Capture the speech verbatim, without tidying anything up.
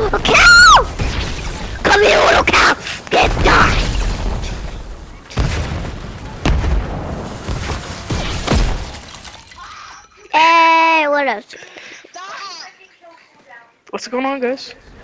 A cow! Come here, little cow! Get die! Hey, what else? What's going on, guys?